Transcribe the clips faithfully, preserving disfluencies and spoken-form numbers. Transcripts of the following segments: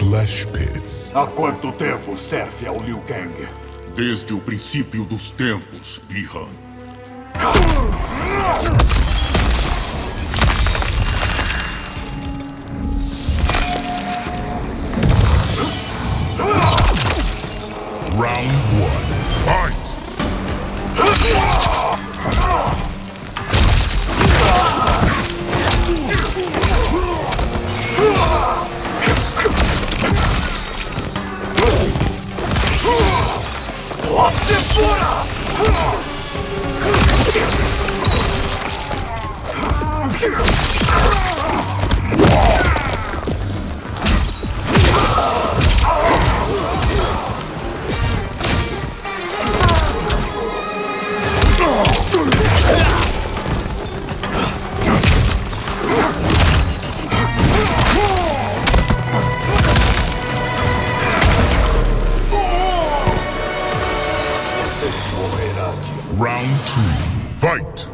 flesh pits. Há quanto tempo serve ao Liu Kang? Desde o princípio dos tempos, Bi-Han. Round one, fight! Round two, fight!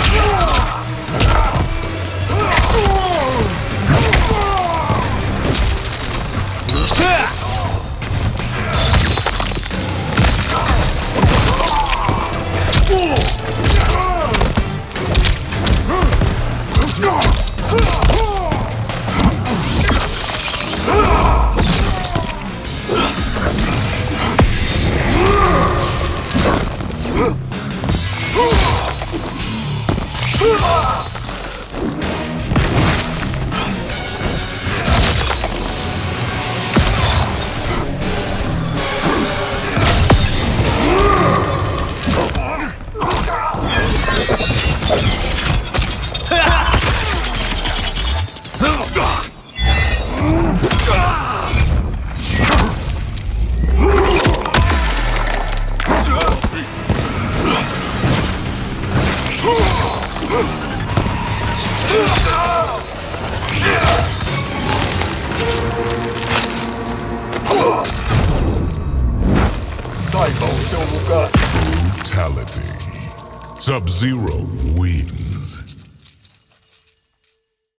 Saiba o seu lugar. Brutality. Sub-Zero wins.